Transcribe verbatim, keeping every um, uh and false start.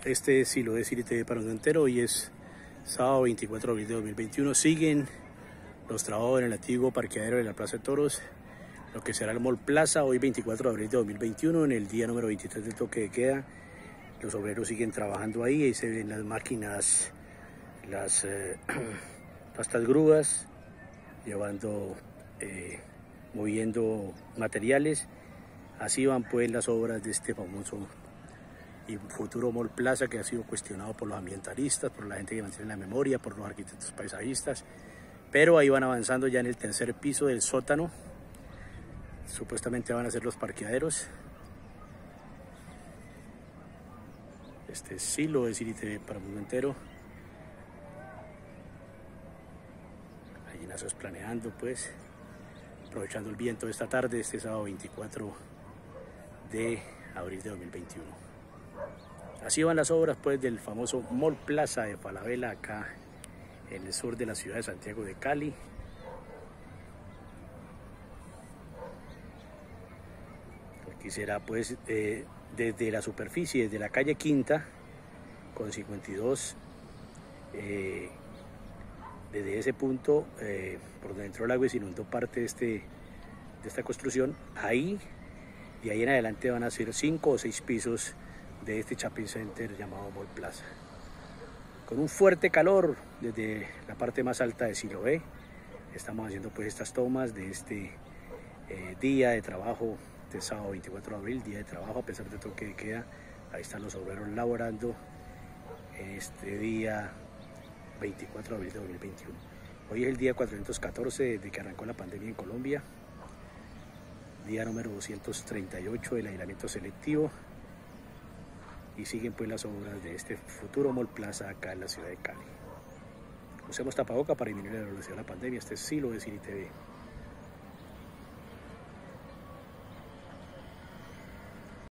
Este es Silo de City T V para un entero. Hoy es sábado veinticuatro de abril de dos mil veintiuno. Siguen los trabajos en el antiguo parqueadero de la Plaza de Toros, lo que será el Mall Plaza, hoy veinticuatro de abril de dos mil veintiuno, en el día número veintitrés del toque de queda. Los obreros siguen trabajando ahí, ahí se ven las máquinas, las eh, estas grúas, llevando, eh, moviendo materiales. Así van pues las obras de este famoso y futuro Mall Plaza, que ha sido cuestionado por los ambientalistas, por la gente que mantiene la memoria, por los arquitectos paisajistas, pero ahí van avanzando ya en el tercer piso del sótano. Supuestamente van a ser los parqueaderos. Este es Silo de City T V para el mundo entero. Gallinazos planeando pues, aprovechando el viento de esta tarde, este sábado veinticuatro de abril de dos mil veintiuno. Así van las obras pues del famoso Mall Plaza de Falabella, acá en el sur de la ciudad de Santiago de Cali. Aquí será pues eh, desde la superficie, desde la calle Quinta con cincuenta y dos, eh, desde ese punto eh, por donde entró el agua y se inundó parte de, este, de esta construcción, ahí y ahí en adelante van a ser cinco o seis pisos de este shopping center llamado Mall Plaza. Con un fuerte calor desde la parte más alta de Siloé, estamos haciendo pues estas tomas de este eh, día de trabajo de sábado veinticuatro de abril, día de trabajo a pesar de toque de queda. Ahí están los obreros laborando en este día veinticuatro de abril de dos mil veintiuno. Hoy es el día cuatrocientos catorce desde que arrancó la pandemia en Colombia, día número doscientos treinta y ocho del aislamiento selectivo, y siguen pues las obras de este futuro Mall Plaza acá en la ciudad de Cali. Usemos tapaboca para disminuir la velocidad de la pandemia. Este es Silo de City T V.